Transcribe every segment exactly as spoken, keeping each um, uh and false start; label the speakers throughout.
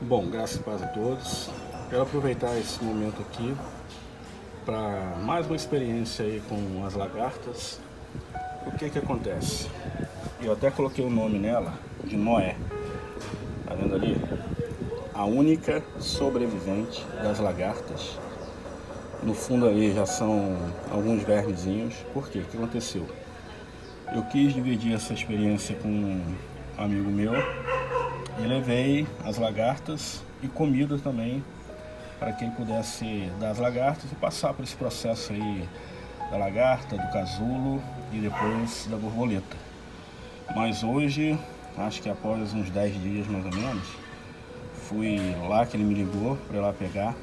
Speaker 1: Bom, graças e paz a todos. Quero aproveitar esse momento aqui para mais uma experiência aí com as lagartas. O que que acontece? Eu até coloquei o nome nela de Noé. Tá vendo ali? A única sobrevivente das lagartas. No fundo ali já são alguns vermezinhos. Por quê? O que aconteceu? Eu quis dividir essa experiência com um amigo meu e levei as lagartas e comida também para que ele pudesse dar as lagartas e passar por esse processo aí da lagarta, do casulo e depois da borboleta. Mas hoje, acho que após uns dez dias mais ou menos, fui lá que ele me ligou para ir lá pegar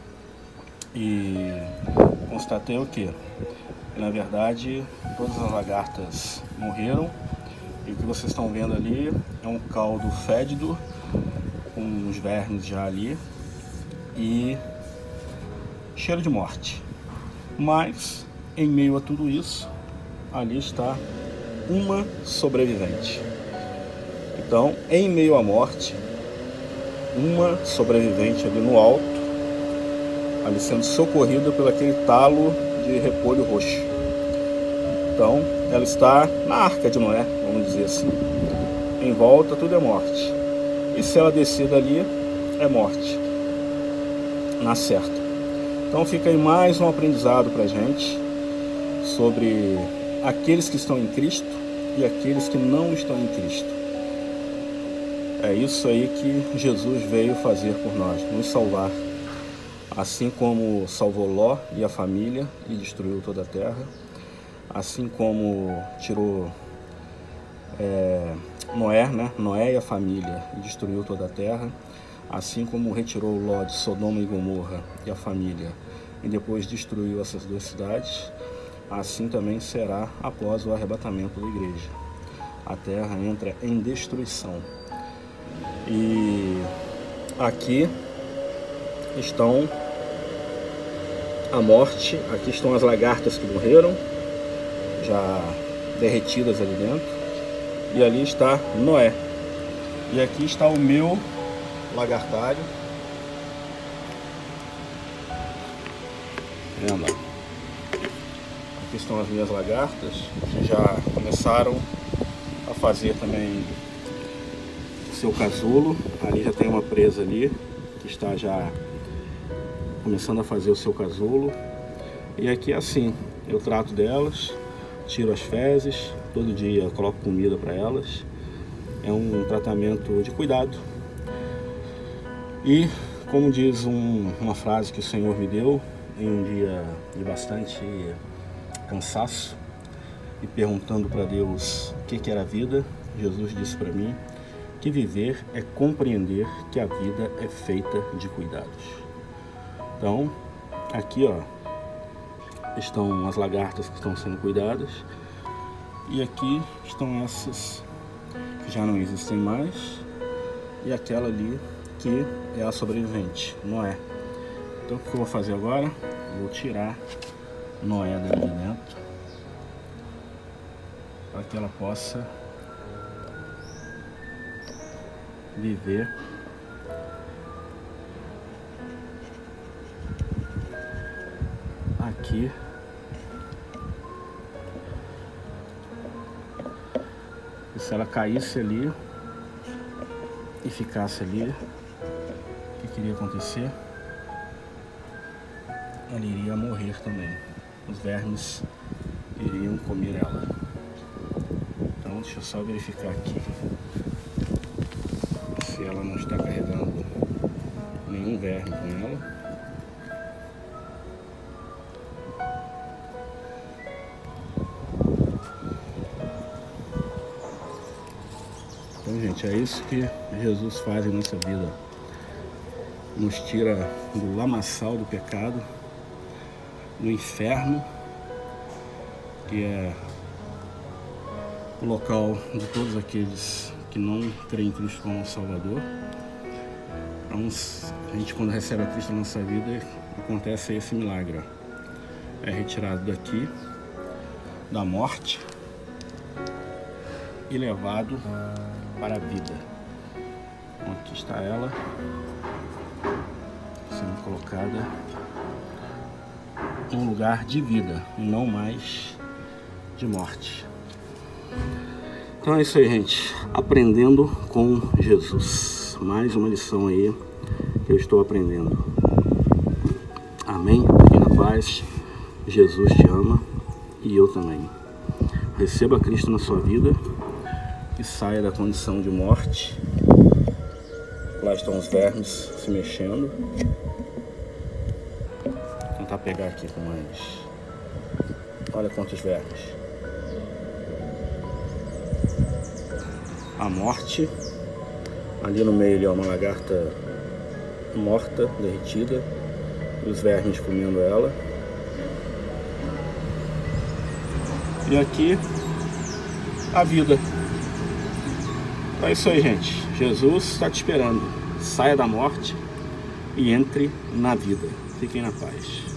Speaker 1: e constatei o que? Na verdade, todas as lagartas morreram e o que vocês estão vendo ali é um caldo fédido com os vermes já ali e cheiro de morte. Mas em meio a tudo isso, ali está uma sobrevivente. Então, em meio à morte, uma sobrevivente ali no alto, ali sendo socorrida pelo aquele talo de repolho roxo. Então, ela está na arca de Noé, vamos dizer assim. Em volta tudo é morte. E se ela descer dali, é morte. Na certa. Então fica aí mais um aprendizado pra gente sobre aqueles que estão em Cristo e aqueles que não estão em Cristo. É isso aí que Jesus veio fazer por nós, nos salvar. Assim como salvou Ló e a família e destruiu toda a terra, assim como tirou é, Noé, né? Noé e a família e destruiu toda a terra, assim como retirou Ló de Sodoma e Gomorra e a família e depois destruiu essas duas cidades, assim também será após o arrebatamento da igreja. A terra entra em destruição. E aqui estão a morte, aqui estão as lagartas que morreram, já derretidas ali dentro, e ali está Noé. E aqui está o meu lagartário. Vendo? Aqui estão as minhas lagartas, que já começaram a fazer também o seu casulo. Ali já tem uma presa ali, que está já começando a fazer o seu casulo. E aqui é assim, eu trato delas, tiro as fezes, todo dia coloco comida para elas. É um tratamento de cuidado. E como diz um, uma frase que o Senhor me deu em um dia de bastante cansaço e perguntando para Deus o que que era a vida, Jesus disse para mim que viver é compreender que a vida é feita de cuidados. Então, aqui ó, estão as lagartas que estão sendo cuidadas e aqui estão essas que já não existem mais e aquela ali que é a sobrevivente, Noé. Então o que eu vou fazer agora? Vou tirar Noé dali de dentro para que ela possa viver aqui e se ela caísse ali e ficasse ali, o que queria acontecer? Ela iria morrer também. Os vermes iriam comer ela. Então deixa eu só verificar aqui se ela não está carregando nenhum verme com ela. Então, gente, é isso que Jesus faz em nossa vida. Nos tira do lamaçal do pecado, do inferno, que é o local de todos aqueles que não creem em Cristo como Salvador. Então, a gente, quando recebe a Cristo na nossa vida, acontece esse milagre. É retirado daqui, da morte, e levado para a vida. Então, aqui está ela sendo colocada em um lugar de vida e não mais de morte. Então é isso aí, gente. Aprendendo com Jesus. Mais uma lição aí que eu estou aprendendo. Amém? Fique na paz. Jesus te ama e eu também. Receba Cristo na sua vida e saia da condição de morte. Lá estão os vermes se mexendo. Vou tentar pegar aqui com mais. Olha quantos vermes. A morte. Ali no meio ali, ó, uma lagarta morta, derretida. E os vermes comendo ela. E aqui a vida. Então é isso aí, gente. Jesus está te esperando. Saia da morte e entre na vida. Fiquem na paz.